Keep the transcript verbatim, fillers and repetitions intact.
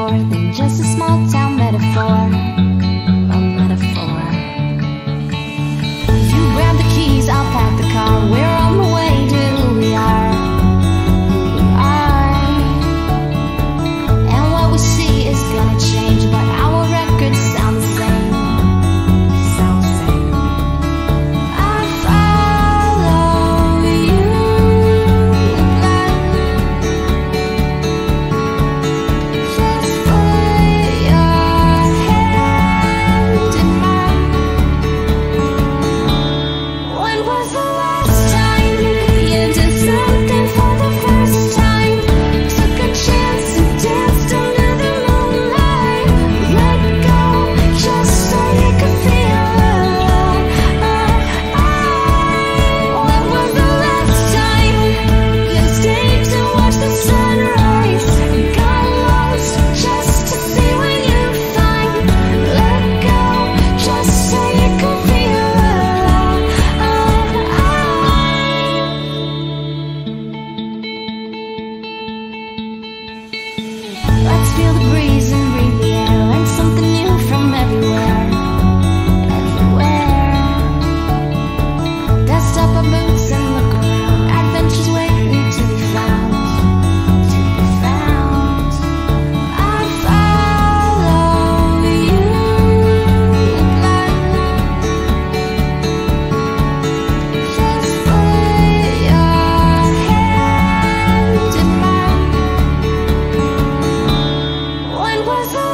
more than just a small town metaphor. A metaphor. If you grab the keys, I'll pack the car. We're on the way to who we are. Who we are. And what we see is gonna change, but our records sound the same. Sound the same. I follow you like just put your hand in mine. When was the last time you did something for the first time? Took a chance and danced under the moonlight. Let go just so you could feel alive. When was the last time you stayed to watch the sunrise? Got lost just to see what you find. Let go just so you could feel alive. Let's feel the breeze and breathe the air. Learn something new from everywhere. Everywhere. Dust up our boots and look around. Adventures waiting to be found. To be found. I follow you like just put your hand in mine. When was the